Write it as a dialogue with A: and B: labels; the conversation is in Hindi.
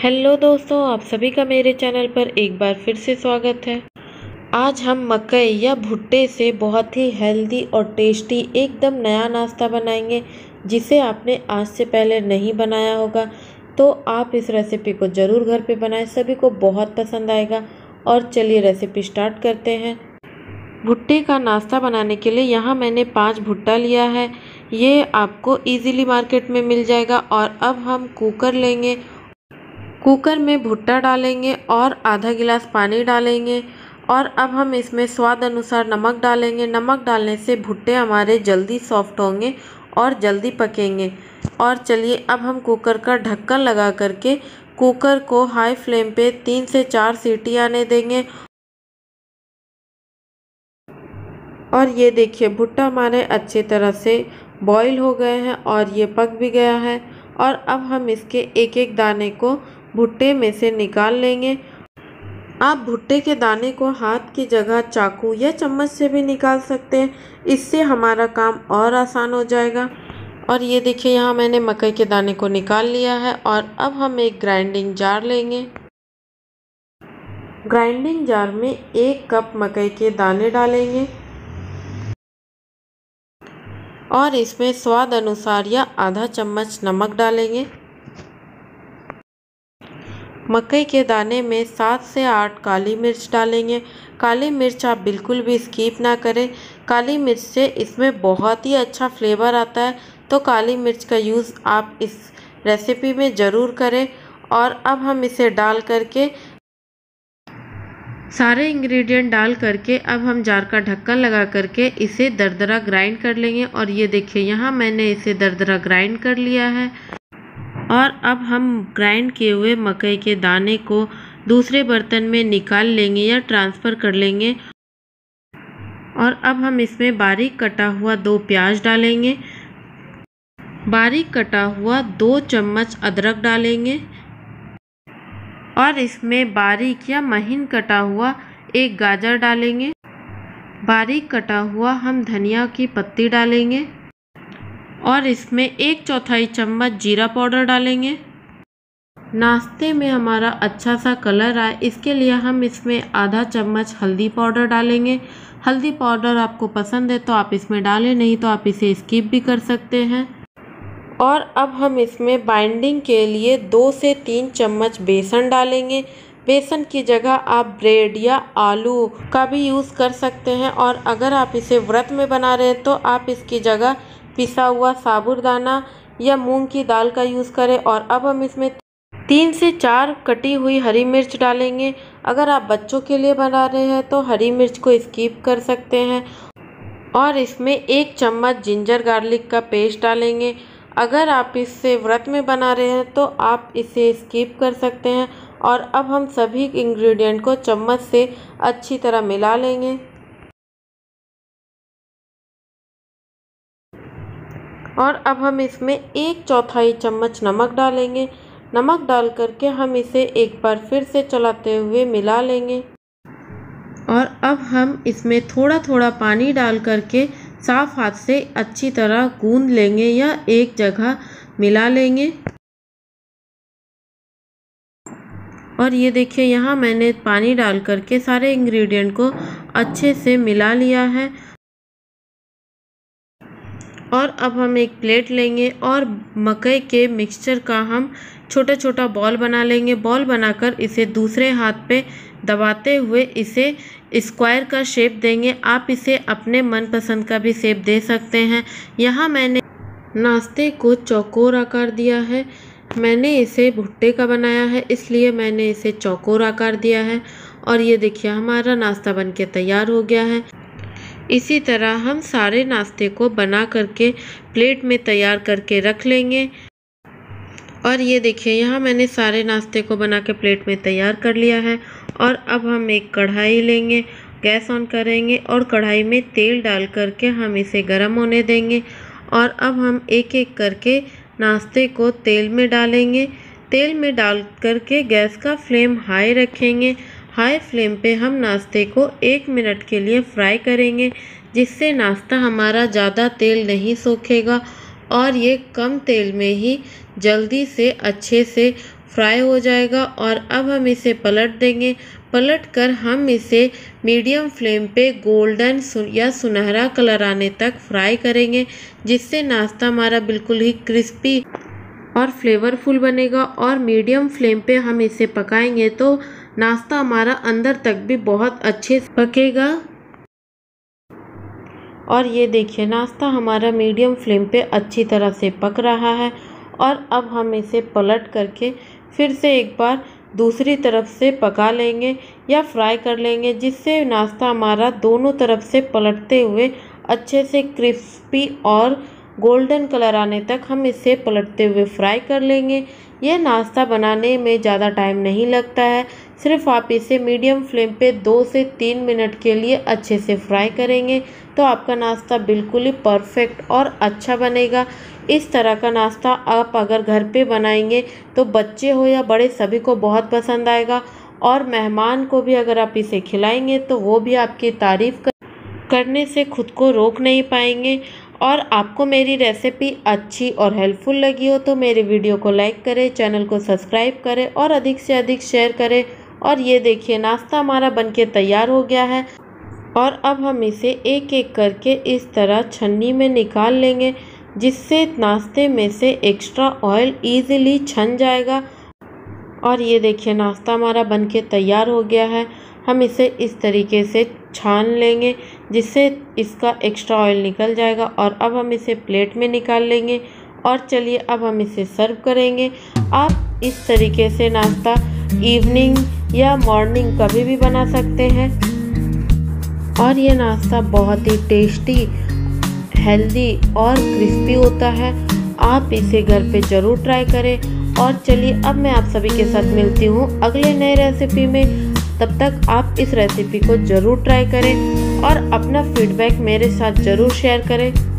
A: हेलो दोस्तों, आप सभी का मेरे चैनल पर एक बार फिर से स्वागत है। आज हम मकई या भुट्टे से बहुत ही हेल्दी और टेस्टी एकदम नया नाश्ता बनाएंगे, जिसे आपने आज से पहले नहीं बनाया होगा। तो आप इस रेसिपी को ज़रूर घर पे बनाएं, सभी को बहुत पसंद आएगा। और चलिए रेसिपी स्टार्ट करते हैं। भुट्टे का नाश्ता बनाने के लिए यहाँ मैंने 5 भुट्टा लिया है। ये आपको इजीली मार्केट में मिल जाएगा। और अब हम कुकर लेंगे। कुकर में भुट्टा डालेंगे और आधा गिलास पानी डालेंगे। और अब हम इसमें स्वाद अनुसार नमक डालेंगे। नमक डालने से भुट्टे हमारे जल्दी सॉफ्ट होंगे और जल्दी पकेंगे। और चलिए अब हम कुकर का ढक्कन लगा करके कुकर को हाई फ्लेम पे 3 से 4 सीटी आने देंगे। और ये देखिए भुट्टा हमारे अच्छी तरह से बॉईल हो गए हैं और ये पक भी गया है। और अब हम इसके एक एक दाने को भुट्टे में से निकाल लेंगे। आप भुट्टे के दाने को हाथ की जगह चाकू या चम्मच से भी निकाल सकते हैं, इससे हमारा काम और आसान हो जाएगा। और ये देखिए यहाँ मैंने मकई के दाने को निकाल लिया है। और अब हम एक ग्राइंडिंग जार लेंगे। ग्राइंडिंग जार में 1 कप मकई के दाने डालेंगे और इसमें स्वाद अनुसार या आधा चम्मच नमक डालेंगे। मकई के दाने में 7 से 8 काली मिर्च डालेंगे। काली मिर्च आप बिल्कुल भी स्किप ना करें। काली मिर्च से इसमें बहुत ही अच्छा फ्लेवर आता है, तो काली मिर्च का यूज़ आप इस रेसिपी में ज़रूर करें। और अब हम इसे डाल करके सारे इंग्रेडिएंट डाल करके अब हम जार का ढक्कन लगा करके इसे दरदरा ग्राइंड कर लेंगे। और ये देखिए यहाँ मैंने इसे दरदरा ग्राइंड कर लिया है। और अब हम ग्राइंड किए हुए मकई के दाने को दूसरे बर्तन में निकाल लेंगे या ट्रांसफ़र कर लेंगे। और अब हम इसमें बारीक कटा हुआ 2 प्याज डालेंगे। बारीक कटा हुआ 2 चम्मच अदरक डालेंगे। और इसमें बारीक या महीन कटा हुआ 1 गाजर डालेंगे। बारीक कटा हुआ हम धनिया की पत्ती डालेंगे। और इसमें 1/4 चम्मच जीरा पाउडर डालेंगे। नाश्ते में हमारा अच्छा सा कलर आए इसके लिए हम इसमें आधा चम्मच हल्दी पाउडर डालेंगे। हल्दी पाउडर आपको पसंद है तो आप इसमें डालें, नहीं तो आप इसे स्किप भी कर सकते हैं। और अब हम इसमें बाइंडिंग के लिए 2 से 3 चम्मच बेसन डालेंगे। बेसन की जगह आप ब्रेड या आलू का भी यूज़ कर सकते हैं। और अगर आप इसे व्रत में बना रहे हैं तो आप इसकी जगह पिसा हुआ साबूदाना या मूंग की दाल का यूज़ करें। और अब हम इसमें 3 से 4 कटी हुई हरी मिर्च डालेंगे। अगर आप बच्चों के लिए बना रहे हैं तो हरी मिर्च को स्किप कर सकते हैं। और इसमें 1 चम्मच जिंजर गार्लिक का पेस्ट डालेंगे। अगर आप इससे व्रत में बना रहे हैं तो आप इसे स्किप कर सकते हैं। और अब हम सभी इंग्रेडिएंट को चम्मच से अच्छी तरह मिला लेंगे। और अब हम इसमें 1/4 चम्मच नमक डालेंगे। नमक डाल करके हम इसे एक बार फिर से चलाते हुए मिला लेंगे। और अब हम इसमें थोड़ा थोड़ा पानी डाल करके साफ हाथ से अच्छी तरह गूंद लेंगे या एक जगह मिला लेंगे। और ये देखिए यहाँ मैंने पानी डाल करके सारे इंग्रेडिएंट को अच्छे से मिला लिया है। और अब हम एक प्लेट लेंगे और मकई के मिक्सचर का हम छोटा छोटा बॉल बना लेंगे। बॉल बनाकर इसे दूसरे हाथ पे दबाते हुए इसे स्क्वायर का शेप देंगे। आप इसे अपने मनपसंद का भी शेप दे सकते हैं। यहाँ मैंने नाश्ते को चौकोर आकार दिया है। मैंने इसे भुट्टे का बनाया है इसलिए मैंने इसे चौकोर आकार दिया है। और ये देखिए हमारा नाश्ता बनके तैयार हो गया है। इसी तरह हम सारे नाश्ते को बना करके प्लेट में तैयार करके रख लेंगे। और ये देखिए यहाँ मैंने सारे नाश्ते को बना के प्लेट में तैयार कर लिया है। और अब हम एक कढ़ाई लेंगे, गैस ऑन करेंगे और कढ़ाई में तेल डाल करके हम इसे गर्म होने देंगे। और अब हम एक एक करके नाश्ते को तेल में डालेंगे। तेल में डाल करके गैस का फ्लेम हाई रखेंगे। हाई फ्लेम पे हम नाश्ते को 1 मिनट के लिए फ्राई करेंगे, जिससे नाश्ता हमारा ज़्यादा तेल नहीं सोखेगा और ये कम तेल में ही जल्दी से अच्छे से फ्राई हो जाएगा। और अब हम इसे पलट देंगे। पलट कर हम इसे मीडियम फ्लेम पे गोल्डन या सुनहरा कलर आने तक फ्राई करेंगे, जिससे नाश्ता हमारा बिल्कुल ही क्रिस्पी और फ्लेवरफुल बनेगा। और मीडियम फ्लेम पे हम इसे पकाएंगे तो नाश्ता हमारा अंदर तक भी बहुत अच्छे से पकेगा। और ये देखिए नाश्ता हमारा मीडियम फ्लेम पे अच्छी तरह से पक रहा है। और अब हम इसे पलट करके फिर से एक बार दूसरी तरफ से पका लेंगे या फ्राई कर लेंगे, जिससे नाश्ता हमारा दोनों तरफ से पलटते हुए अच्छे से क्रिस्पी और गोल्डन कलर आने तक हम इसे पलटते हुए फ्राई कर लेंगे। यह नाश्ता बनाने में ज़्यादा टाइम नहीं लगता है, सिर्फ आप इसे मीडियम फ्लेम पे 2 से 3 मिनट के लिए अच्छे से फ्राई करेंगे तो आपका नाश्ता बिल्कुल ही परफेक्ट और अच्छा बनेगा। इस तरह का नाश्ता आप अगर घर पे बनाएंगे तो बच्चे हो या बड़े सभी को बहुत पसंद आएगा। और मेहमान को भी अगर आप इसे खिलाएंगे तो वो भी आपकी तारीफ़ करने से खुद को रोक नहीं पाएंगे। और आपको मेरी रेसिपी अच्छी और हेल्पफुल लगी हो तो मेरे वीडियो को लाइक करें, चैनल को सब्सक्राइब करें और अधिक से अधिक शेयर करें। और ये देखिए नाश्ता हमारा बनके तैयार हो गया है। और अब हम इसे एक एक करके इस तरह छन्नी में निकाल लेंगे, जिससे नाश्ते में से एक्स्ट्रा ऑयल ईज़िली छन जाएगा। और ये देखिए नाश्ता हमारा बनके तैयार हो गया है। हम इसे इस तरीके से छान लेंगे जिससे इसका एक्स्ट्रा ऑयल निकल जाएगा। और अब हम इसे प्लेट में निकाल लेंगे। और चलिए अब हम इसे सर्व करेंगे। आप इस तरीके से नाश्ता इवनिंग या मॉर्निंग कभी भी बना सकते हैं। और ये नाश्ता बहुत ही टेस्टी, हेल्दी और क्रिस्पी होता है। आप इसे घर पे ज़रूर ट्राई करें। और चलिए अब मैं आप सभी के साथ मिलती हूँ अगले नए रेसिपी में। तब तक आप इस रेसिपी को ज़रूर ट्राई करें और अपना फीडबैक मेरे साथ ज़रूर शेयर करें।